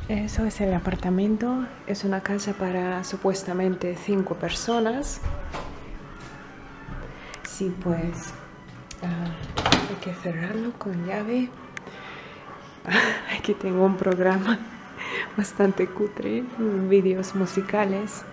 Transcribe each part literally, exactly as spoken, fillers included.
Eso es el apartamento. Es una casa para supuestamente cinco personas. Sí, pues uh, hay que cerrarlo con llave. Aquí tengo un programa bastante cutre, vídeos musicales.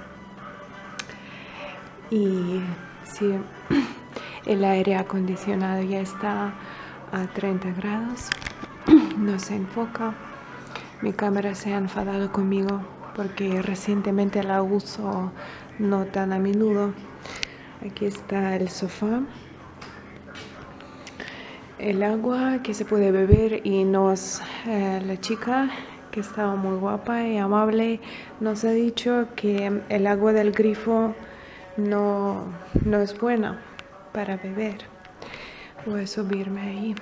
Y sí, el aire acondicionado ya está a treinta grados. No se enfoca. Mi cámara se ha enfadado conmigo porque recientemente la uso no tan a menudo. Aquí está el sofá. El agua que se puede beber y nos, eh, la chica que estaba muy guapa y amable nos ha dicho que el agua del grifo no, no es buena para beber. Voy a subirme ahí.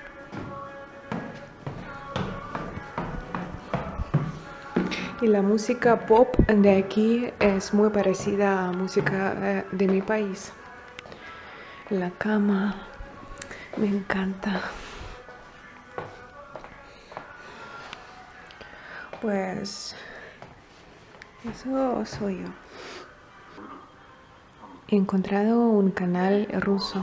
Y la música pop de aquí es muy parecida a música eh, de mi país. La cama me encanta. Pues eso soy yo. He encontrado un canal ruso.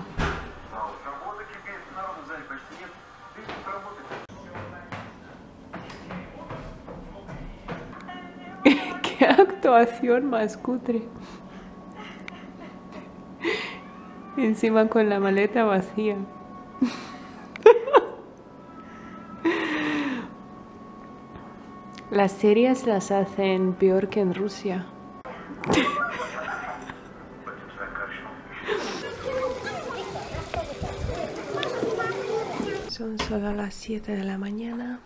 ¡Qué actuación más cutre! Encima con la maleta vacía. Las series las hacen peor que en Rusia. Son solo las siete de la mañana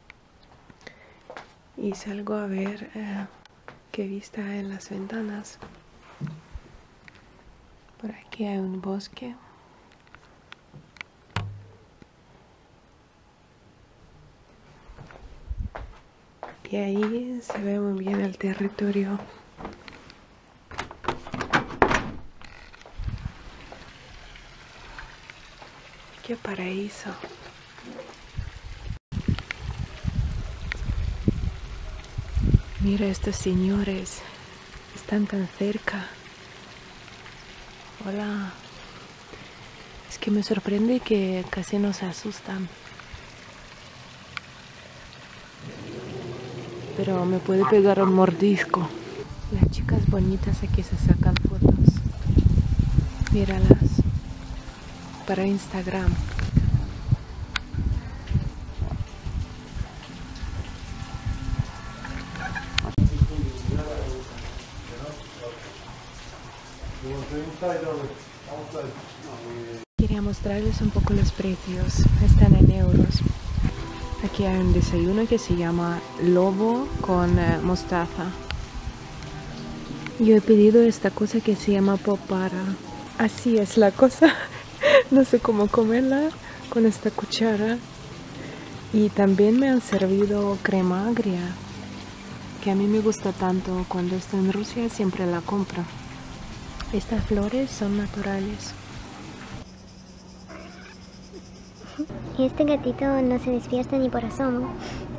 y salgo a ver eh, qué vista hay en las ventanas. Por aquí hay un bosque. Y ahí se ve muy bien el territorio. ¡Qué paraíso! Mira, estos señores están tan cerca. Hola. Es que me sorprende que casi no se asustan. Pero me puede pegar un mordisco. Las chicas bonitas aquí se sacan fotos. Míralas. Para Instagram. Quería mostrarles un poco los precios. Están en euros. Aquí hay un desayuno que se llama lobo con eh, mostaza. Yo he pedido esta cosa que se llama popara. Así es la cosa. No sé cómo comerla con esta cuchara. Y también me han servido crema agria, que a mí me gusta tanto. Cuando estoy en Rusia siempre la compro. Estas flores son naturales. Este gatito no se despierta ni por asomo.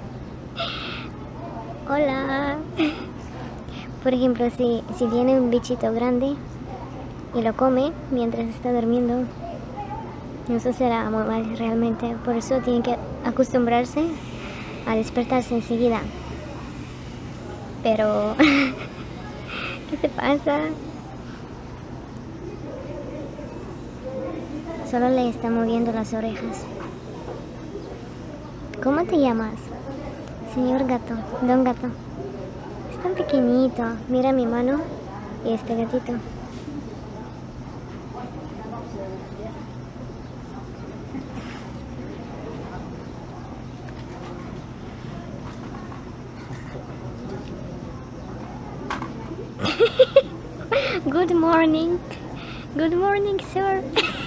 Hola. Por ejemplo, si, si viene un bichito grande y lo come mientras está durmiendo, eso será muy mal realmente. Por eso tiene que acostumbrarse a despertarse enseguida. Pero ¿qué te pasa? Solo le está moviendo las orejas. ¿Cómo te llamas? Señor gato, don gato. Es tan pequeñito. Mira mi mano y este gatito. Good morning. Good morning, sir.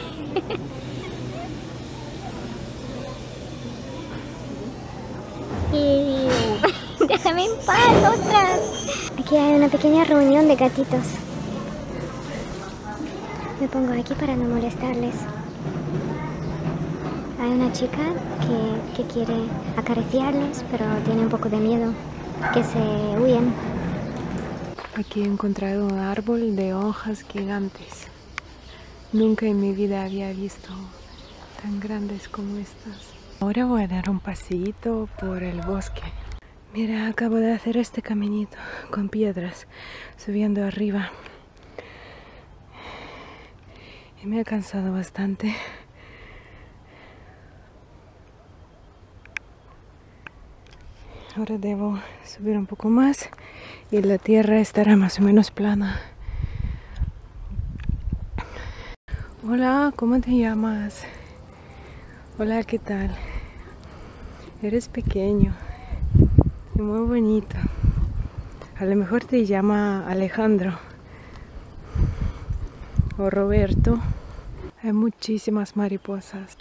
Y déjame en paz, ostras. Aquí hay una pequeña reunión de gatitos. Me pongo aquí para no molestarles. hay una chica que, que quiere acariciarlos, pero tiene un poco de miedo que se huyen. Aquí he encontrado un árbol de hojas gigantes. Nunca en mi vida había visto tan grandes como estas. Ahora voy a dar un paseíto por el bosque. Mira, acabo de hacer este caminito con piedras, subiendo arriba. Y me ha cansado bastante. Ahora debo subir un poco más y la tierra estará más o menos plana. Hola, ¿cómo te llamas? Hola, ¿qué tal? Eres pequeño y muy bonito. A lo mejor te llama Alejandro o Roberto. Hay muchísimas mariposas.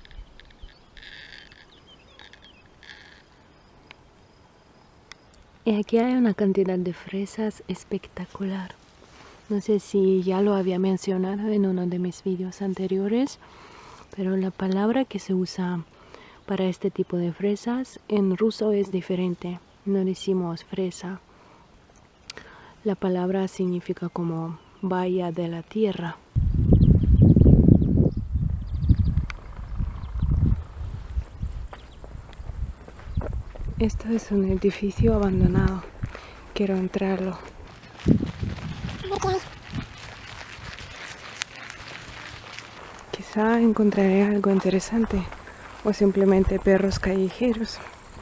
Y aquí hay una cantidad de fresas espectacular. No sé si ya lo había mencionado en uno de mis vídeos anteriores, pero la palabra que se usa para este tipo de fresas en ruso es diferente. No decimos fresa. La palabra significa como valla de la tierra. Esto es un edificio abandonado. Quiero entrarlo. Quizá encontraré algo interesante o simplemente perros callejeros.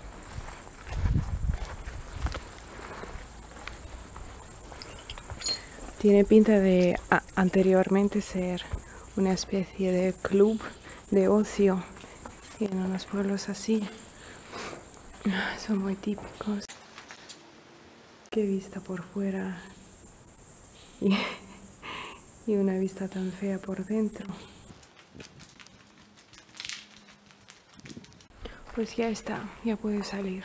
Tiene pinta de a, anteriormente ser una especie de club de ocio en unos pueblos así. Son muy típicos. Qué vista por fuera y, y una vista tan fea por dentro. Pues ya está, ya puedo salir.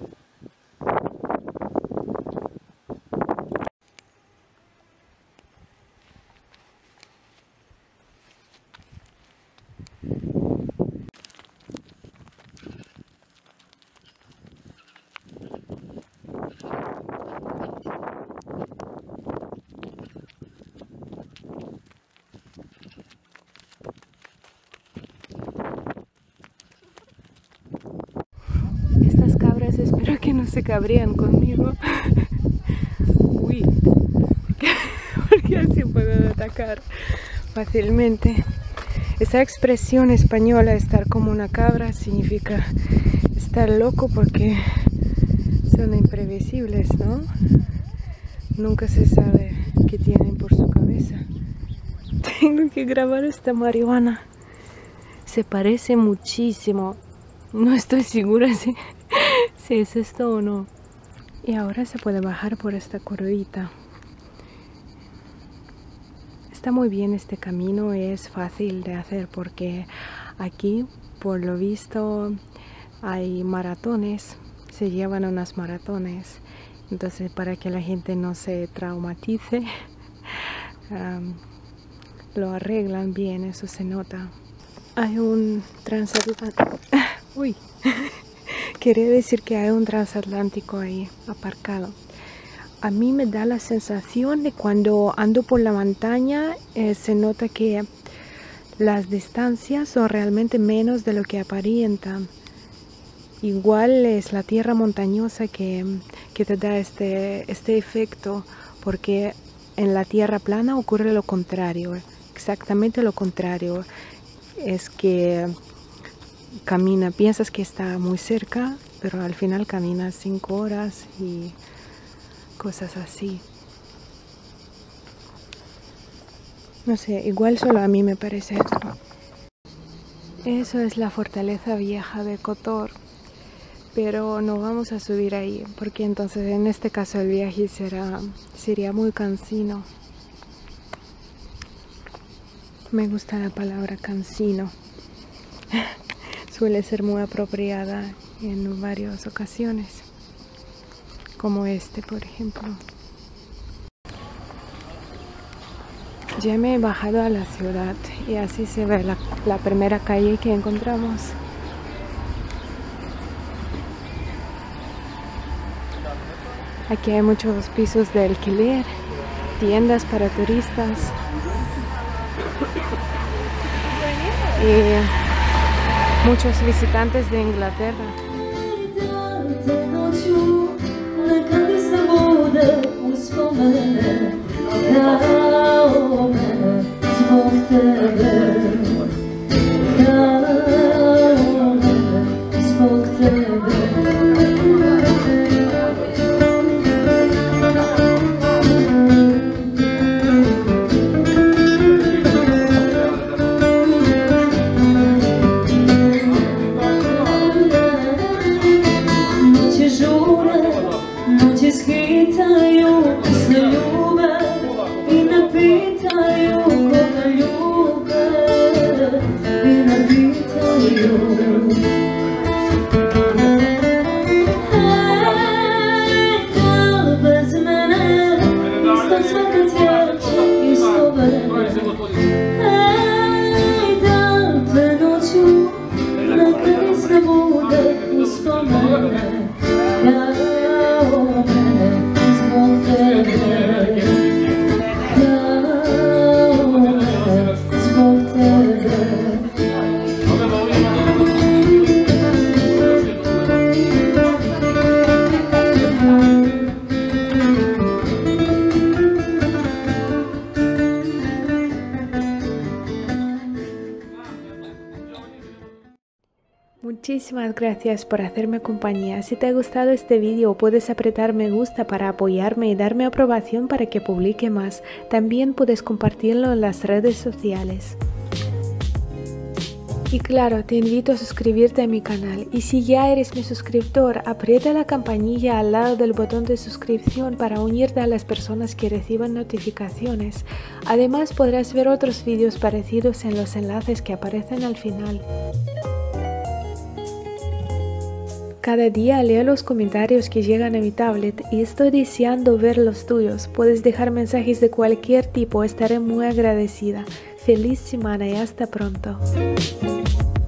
Estas cabras espero que no se cabrían conmigo. Uy, porque así puedo atacar fácilmente. Esa expresión española, estar como una cabra, significa estar loco porque son imprevisibles, ¿no? Nunca se sabe qué tienen por su cabeza. Tengo que grabar esta marihuana. Se parece muchísimo. No estoy segura si, si es esto o no. Y ahora se puede bajar por esta curvita. Está muy bien este camino, es fácil de hacer porque aquí, por lo visto, hay maratones. Se llevan unas maratones. Entonces, para que la gente no se traumatice, um, lo arreglan bien, eso se nota. Hay un transatlántico. Uy, quería decir que hay un transatlántico ahí aparcado. A mí me da la sensación de cuando ando por la montaña, eh, se nota que las distancias son realmente menos de lo que aparentan. Igual es la tierra montañosa que, que te da este, este efecto, porque en la tierra plana ocurre lo contrario, exactamente lo contrario. Es que camina, piensas que está muy cerca, pero al final caminas cinco horas y cosas así. No sé, igual solo a mí me parece esto. Eso es la fortaleza vieja de Kotor, pero no vamos a subir ahí, porque entonces en este caso el viaje será, sería muy cansino. Me gusta la palabra cansino. Suele ser muy apropiada en varias ocasiones, como este, por ejemplo. Ya me he bajado a la ciudad y así se ve la, la primera calle que encontramos. Aquí hay muchos pisos de alquiler, tiendas para turistas y muchos visitantes de Inglaterra. Muchísimas gracias por hacerme compañía. Si te ha gustado este vídeo puedes apretar me gusta para apoyarme y darme aprobación para que publique más. También puedes compartirlo en las redes sociales. Y claro, te invito a suscribirte a mi canal. Y si ya eres mi suscriptor, aprieta la campanilla al lado del botón de suscripción para unirte a las personas que reciban notificaciones. Además podrás ver otros vídeos parecidos en los enlaces que aparecen al final. Cada día leo los comentarios que llegan a mi tablet y estoy deseando ver los tuyos. Puedes dejar mensajes de cualquier tipo, estaré muy agradecida. Feliz semana y hasta pronto.